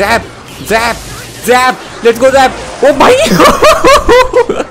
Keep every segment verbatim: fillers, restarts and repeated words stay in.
JAP zap zap, let's go zap. ओ भाई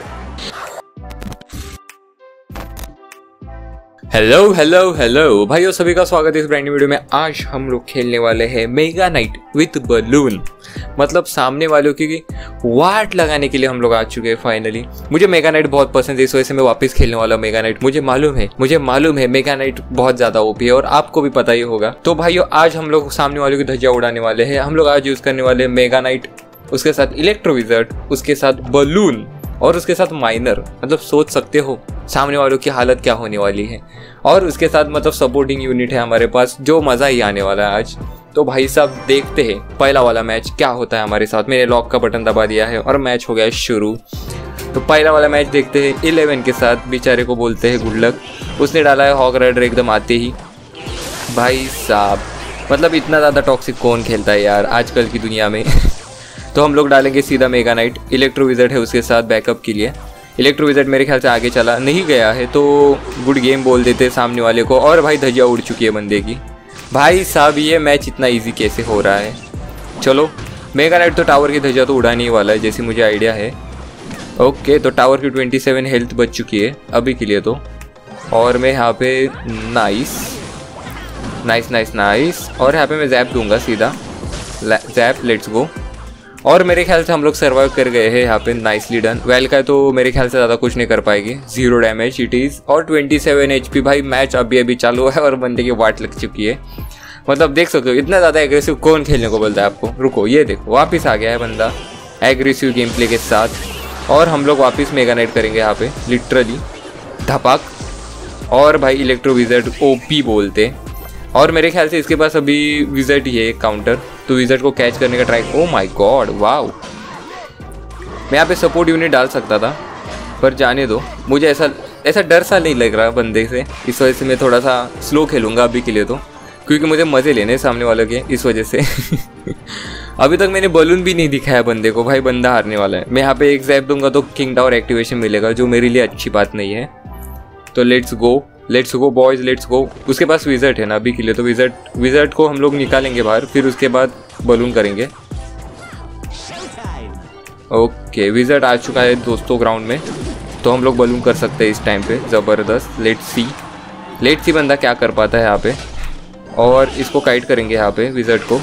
hello hello hello भाइयों, सभी का स्वागत है इस ब्रांड न्यू वीडियो में। आज हम लोग खेलने वाले हैं मेगा नाइट विथ बलून। मतलब सामने वालों की वाट लगाने के लिए हम लोग आ चुके हैं फाइनली। मुझे मेगा नाइट बहुत पसंद है, इस वजह से मैं वापस खेलने वाला हूँ मेगा नाइट। मुझे मालूम है मुझे मालूम है मेगा नाइट बहुत ज्यादा ओपी है और आपको भी पता ही होगा। तो भाइयों आज हम लोग सामने वालों की धज्जियां उड़ाने वाले हैं। हम लोग आज यूज करने वाले हैं मेगा नाइट, उसके साथ इलेक्ट्रो विज़र्ड, उसके साथ बलून और उसके साथ माइनर। मतलब सोच सकते हो सामने वालों की हालत क्या होने वाली है। और उसके साथ मतलब सपोर्टिंग यूनिट है हमारे पास, जो मज़ा ही आने वाला है आज। तो भाई साहब देखते हैं पहला वाला मैच क्या होता है हमारे साथ। मैंने लॉक का बटन दबा दिया है और मैच हो गया है शुरू। तो पहला वाला मैच देखते हैं इलेवन के साथ। बेचारे को बोलते हैं गुड लक। उसने डाला है हॉग राइडर एकदम आते ही। भाई साहब मतलब इतना ज़्यादा टॉक्सिक कौन खेलता है यार आजकल की दुनिया में। तो हम लोग डालेंगे सीधा मेगा नाइट। इलेक्ट्रो विज़र्ड है उसके साथ बैकअप के लिए। इलेक्ट्रो विज़र्ड मेरे ख्याल से आगे चला नहीं गया है, तो गुड गेम बोल देते सामने वाले को। और भाई धज्जियां उड़ चुकी है बंदे की। भाई साहब ये मैच इतना इजी कैसे हो रहा है। चलो मेगा नाइट तो टावर की धज्जियां तो उड़ाने ही वाला है जैसी मुझे आइडिया है। ओके तो टावर की ट्वेंटी सेवन हेल्थ बच चुकी है अभी के लिए तो। और मैं यहाँ पे नाइस नाइस नाइस नाइस और यहाँ पे मैं जैप दूंगा सीधा जैप। लेट्स गो। और मेरे ख्याल से हम लोग सर्वाइव कर गए हैं यहाँ पे। Nicely done. वेल का तो मेरे ख्याल से ज़्यादा कुछ नहीं कर पाएगी। जीरो डैमेज इट इज़ और ट्वेंटी सेवन एच पी। भाई मैच अभी अभी चालू है और बंदे की वाट लग चुकी है। मतलब देख सकते हो इतना ज़्यादा एग्रेसिव कौन खेलने को बोलता है आपको। रुको ये देखो वापस आ गया है बंदा एग्रेसिव गेम प्ले के साथ। और हम लोग वापस मेगा नाइट करेंगे यहाँ पे लिटरली धपाक। और भाई इलेक्ट्रो विज़र्ड ओपी बोलते। और मेरे ख्याल से इसके पास अभी विज़र्ड ही है एक काउंटर, तो विज़र्ड को कैच करने का try. Oh my God wow. मैं यहाँ पे सपोर्ट यूनिट डाल सकता था पर जाने दो। मुझे ऐसा ऐसा डर सा नहीं लग रहा बंदे से, इस वजह से मैं थोड़ा सा स्लो खेलूँगा अभी के लिए तो, क्योंकि मुझे मज़े लेने सामने वालों के इस वजह से। अभी तक मैंने बलून भी नहीं दिखाया बंदे को। भाई बंदा हारने वाला है। मैं यहाँ पे एक जैप दूंगा तो किंग टावर एक्टिवेशन मिलेगा, जो मेरे लिए अच्छी बात नहीं है। तो let's go let's go boys let's go. उसके पास विज़र्ड है ना अभी के लिए, तो विज़र्ड विज़र्ड को हम लोग निकालेंगे बाहर, फिर उसके बाद बलून करेंगे। ओके विज़र्ड आ चुका है दोस्तों ग्राउंड में, तो हम लोग बलून कर सकते हैं इस टाइम पे। ज़बरदस्त। लेट्स सी लेट्स सी बंदा क्या कर पाता है यहाँ पे। और इसको काइट करेंगे यहाँ पे विज़र्ड को।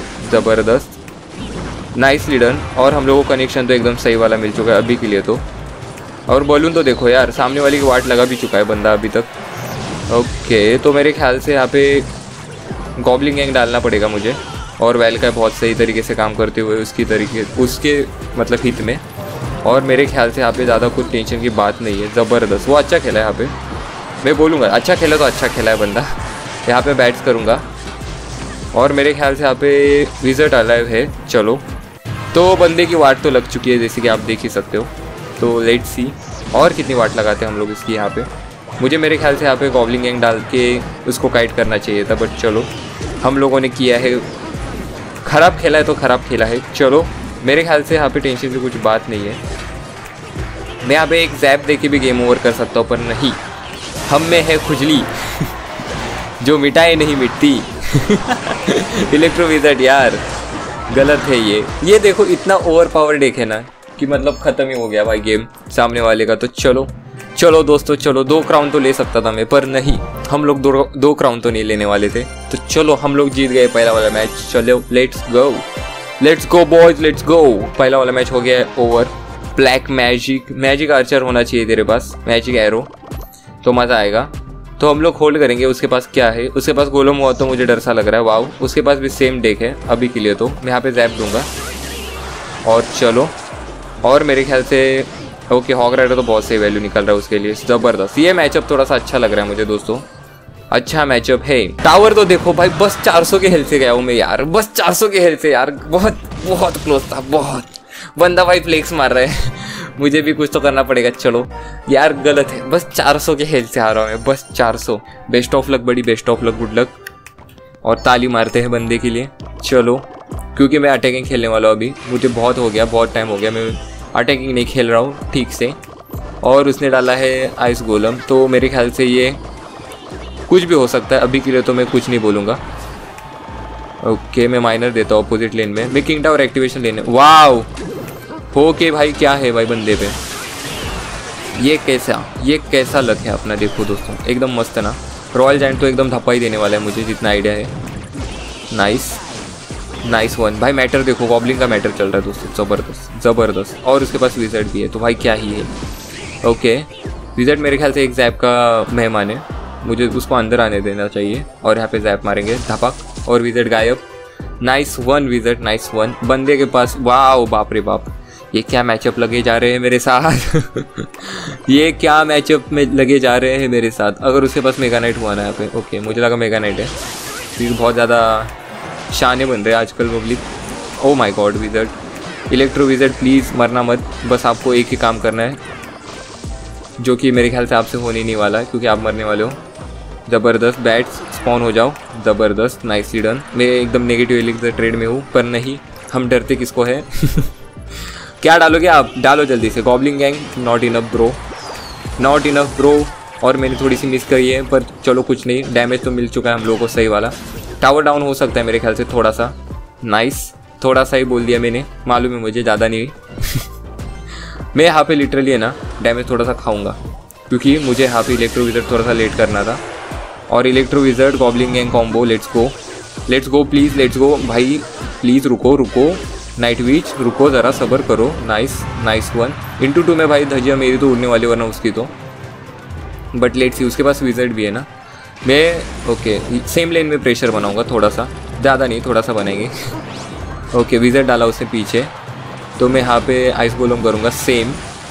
ज़बरदस्त नाइसली डन। और हम लोगों को कनेक्शन तो एकदम सही वाला मिल चुका है अभी के लिए तो। और बलून तो देखो यार सामने वाली की वाट लगा भी चुका है बंदा अभी तक। ओके तो मेरे ख्याल से यहाँ पे गॉब्लिन गैंग डालना पड़ेगा मुझे। और वेल का बहुत सही तरीके से काम करते हुए उसकी तरीके उसके मतलब हित में। और मेरे ख्याल से यहाँ पे ज़्यादा कुछ टेंशन की बात नहीं है। ज़बरदस्त वो अच्छा खेला है यहाँ पे। मैं बोलूँगा अच्छा खेला तो अच्छा खेला है बंदा। यहाँ पे बैट्स करूँगा। और मेरे ख्याल से यहाँ पे विज़र्ड अलाइव है। चलो तो बंदे की वाट तो लग चुकी है जैसे कि आप देख ही सकते हो। तो लेट्स सी और कितनी वाट लगाते हैं हम लोग इसकी यहाँ पे। मुझे मेरे ख्याल से यहाँ पे गॉब्लिन गैंग डाल के उसको काइट करना चाहिए था, बट चलो हम लोगों ने किया है। ख़राब खेला है तो ख़राब खेला है। चलो मेरे ख्याल से यहाँ पे टेंशन की कुछ बात नहीं है। मैं यहाँ पे एक जैप दे के भी गेम ओवर कर सकता हूँ, पर नहीं, हम में है खुजली जो मिटाए नहीं मिटती। इलेक्ट्रो विज़र्ड यार गलत है ये। ये देखो इतना ओवर पावर देखे ना कि मतलब ख़त्म ही हो गया भाई गेम सामने वाले का। तो चलो चलो दोस्तों चलो, दो क्राउन तो ले सकता था मैं, पर नहीं, हम लोग दो दो क्राउन तो नहीं लेने वाले थे। तो चलो हम लोग जीत गए पहला वाला मैच। चलो let's go let's go boys let's go. पहला वाला मैच हो गया है over. Black magic magic archer होना चाहिए तेरे पास, मैजिक एरो, तो मज़ा आएगा। तो हम लोग होल्ड करेंगे। उसके पास क्या है, उसके पास गोलम हुआ तो मुझे डर सा लग रहा है। वाओ उसके पास भी सेम डेक है अभी के लिए तो। मैं यहाँ पे जैप दूंगा। और चलो और मेरे ख्याल से ओके हॉग राइडर तो बहुत सही वैल्यू निकल रहा है उसके लिए। ज़बरदस्त। ये मैचअप थोड़ा सा अच्छा लग रहा है मुझे दोस्तों, अच्छा मैचअप है। टावर तो देखो भाई बस चार सौ के हेल्थ से गया हूँ मैं यार, बस चार सौ के हेल्थ से यार। बहुत बहुत क्लोज था बहुत। बंदा भाई फ्लेक्स मार रहा है। मुझे भी कुछ तो करना पड़ेगा। चलो यार गलत है, बस चार सौ के हेल्थ से आ रहा हूँ मैं, बस चार सौ। बेस्ट ऑफ लक बड़ी, best of luck, good luck. और ताली मारते हैं बंदे के लिए। चलो क्योंकि मैं अटैकिंग खेलने वाला हूँ अभी, मुझे बहुत हो गया, बहुत टाइम हो गया मैं अटैकिंग नहीं खेल रहा हूँ ठीक से। और उसने डाला है आइस गोलम, तो मेरे ख्याल से ये कुछ भी हो सकता है अभी के लिए, तो मैं कुछ नहीं बोलूँगा। ओके मैं माइनर देता हूँ अपोजिट लेन में। मैं किंग टावर एक्टिवेशन लेने, वाओ ओके भाई क्या है भाई बंदे पे, ये कैसा ये कैसा लक है अपना, देखो दोस्तों एकदम मस्त है ना। रॉयल जायंट तो एकदम धप्पा ही देने वाला है मुझे जितना आइडिया है। नाइस नाइस वन भाई। मैटर देखो, गॉब्लिन का मैटर चल रहा है दोस्तों, ज़बरदस्त ज़बरदस्त। और उसके पास विज़र्ड भी है तो भाई क्या ही है। ओके विज़र्ड मेरे ख्याल से एक जैप का मेहमान है, मुझे उसको अंदर आने देना चाहिए। और यहाँ पे जैप मारेंगे धपक और विज़र्ड गायब। Nice one wizard, nice one. बंदे के पास, वाओ बाप रे बाप, ये क्या मैचअप लगे जा रहे हैं मेरे साथ ये क्या मैचअप में लगे जा रहे हैं मेरे साथ। अगर उसके पास मेगा नाइट हुआ ना यहाँ पे, ओके मुझे लगा मेगा नाइट है क्योंकि बहुत ज़्यादा शाने बन रहे हैं आजकल public. Oh my God wizard, electro wizard please मरना मत, बस आपको एक ही काम करना है जो कि मेरे ख्याल से आपसे होने नहीं वाला है क्योंकि आप मरने वाले हो। ज़बरदस्त, बैट्स स्पॉन हो जाओ, ज़बरदस्त, नाइसली डन। मैं एकदम नेगेटिव एलिक्सर ट्रेड में हूँ पर नहीं, हम डरते किसको है क्या डालोगे आप, डालो जल्दी से। Goblin gang not enough bro, not enough bro. और मैंने थोड़ी सी मिस करी है पर चलो कुछ नहीं, डैमेज तो मिल चुका है हम लोगों को सही वाला। टावर डाउन हो सकता है मेरे ख्याल से थोड़ा सा। नाइस, थोड़ा सा ही बोल दिया मैंने, मालूम है मुझे, ज़्यादा नहीं मैं यहाँ पे लिटरली है ना डैमेज थोड़ा सा खाऊंगा क्योंकि मुझे यहाँ पे इलेक्ट्रो विज़र्ड थोड़ा सा लेट करना था। और electro wizard goblin gang combo, let's go let's go please let's go भाई प्लीज़। रुको रुको नाइट विच, रुको ज़रा सब्र करो। Nice nice one. Into two में भाई धजिया मेरी तो उड़ने वाली वरना उसकी तो, बट लेट्स सी। उसके पास विज़र्ड भी है ना। मैं ओके सेम लेन में प्रेशर बनाऊंगा थोड़ा सा, ज़्यादा नहीं थोड़ा सा बनाएंगे ओके विज़र्ड डाला उससे पीछे तो मैं यहाँ पे आइस गोलम करूँगा same.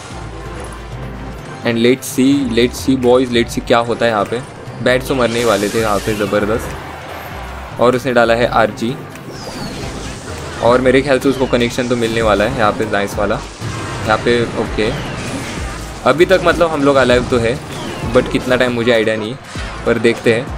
And let's see let's see boys, let's see क्या होता है यहाँ पे। बैट्स तो मरने ही वाले थे यहाँ पे, ज़बरदस्त। और उसने डाला है आरजी और मेरे ख्याल से उसको कनेक्शन तो मिलने वाला है यहाँ पे, नाइस वाला यहाँ पे। ओके अभी तक मतलब हम लोग अलाइव तो है बट कितना टाइम मुझे आइडिया नहीं, पर देखते हैं।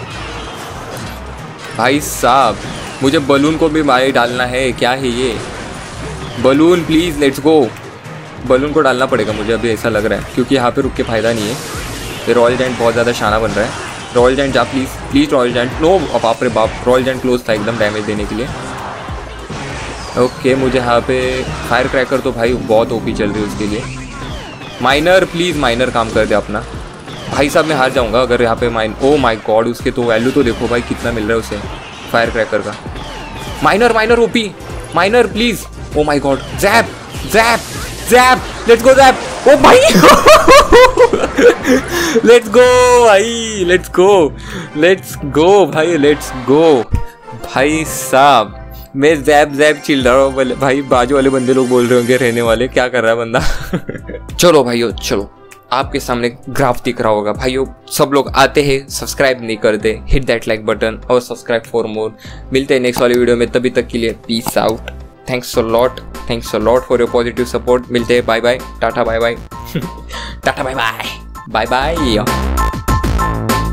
भाई साहब मुझे बलून को भी मारे डालना है, क्या है ये balloon, please let's go. Balloon को डालना पड़ेगा मुझे अभी ऐसा लग रहा है क्योंकि यहाँ पे रुक के फ़ायदा नहीं है। ये रॉयल जायंट बहुत ज़्यादा शाना बन रहा है। रॉयल जायंट जा please please, royal giant no, बाप रे बाप, रॉयल जायंट क्लोज था एकदम डैमेज देने के लिए। ओके मुझे यहाँ पे फायर क्रैकर तो भाई बहुत ओपी चल रही है उसके लिए। माइनर प्लीज़, माइनर काम कर दे अपना। भाई साहब मैं हार जाऊँगा अगर यहाँ पे माइन, ओ माय गॉड उसके तो वैल्यू तो देखो भाई कितना मिल रहा है उसे फायर क्रैकर का। Miner miner OP, miner please, oh my God, zap zap zap, let's go zap, ओ भाई लेट्स गो भाई, लेट्स गो लेट्स गो भाई, लेट्स गो भाई साहब। मैं जैप जैप चिल रहा हूँ भाई, बाजू वाले बंदे लोग बोल रहे होंगे रहने वाले क्या कर रहा है बंदा चलो भाइयों चलो, आपके सामने ग्राफ दिख रहा होगा भाइयों। सब लोग आते हैं, सब्सक्राइब नहीं करते, हिट दैट लाइक बटन और सब्सक्राइब फॉर मोर। मिलते हैं नेक्स्ट वाली वीडियो में, तभी तक के लिए peace out. Thanks a lot, thanks a lot for your positive support. मिलते हैं, bye bye, Tata bye bye Tata bye बाय बाय बाय।